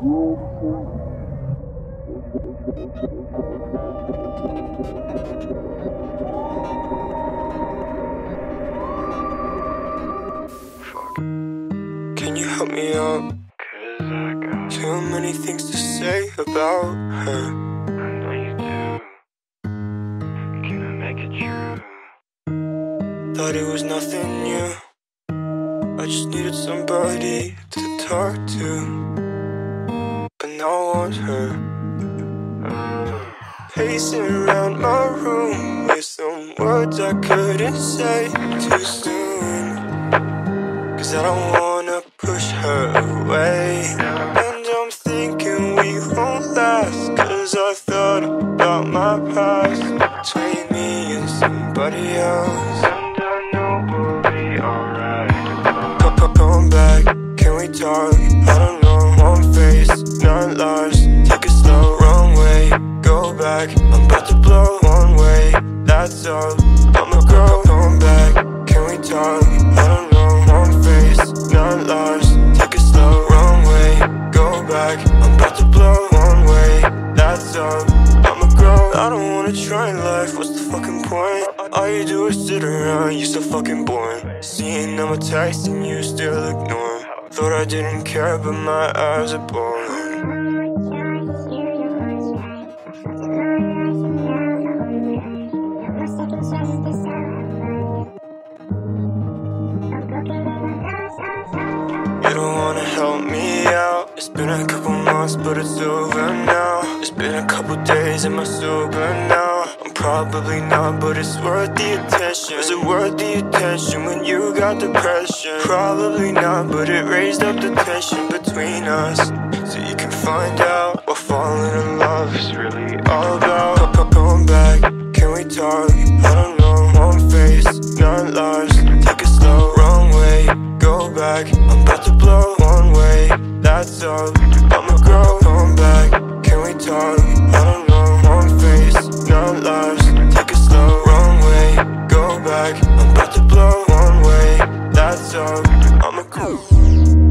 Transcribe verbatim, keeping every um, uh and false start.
Can you help me out? Cause I got too many things to say about her. I know you do. Can I make it true? Thought it was nothing new. I just needed somebody to talk to, but now I want her. Pacing around my room with some words I couldn't say too soon, cause I don't wanna push her away. And I'm thinking we won't last, cause I thought about my past between me and somebody else. And I know we'll be alright. Come back, can we talk? I don't know, one face, nine lives. Take it slow, wrong way, go back. I'm about to blow one way, that's all. I'ma go, come back, can we talk? I don't know, one face, nine lives. Take it slow, wrong way, go back. I'm about to blow one way, that's all. I'ma go. I don't wanna try life, what's the fucking point? All you do is sit around, you so fucking boring. Seeing all my texts and you still ignore. Thought I didn't care, but my eyes are boring. You don't wanna help me out. It's been a couple months, but it's over now. It's been a couple days, am I sober now? I'm probably not, but it's worth the attention. Is it worth the attention when you got depression? Probably not, but it raised up the tension between us, so you can find out what falling in love is really all about. Come back, can we talk? I don't know, one face, nine lives. Take it slow, wrong way, go back. I'm about to blow one way, that's all. I'ma grow, come back, can we talk? I don't know, one face, nine lives. Take it slow, wrong way, go back. I'm about to blow one way, that's all. I'ma go.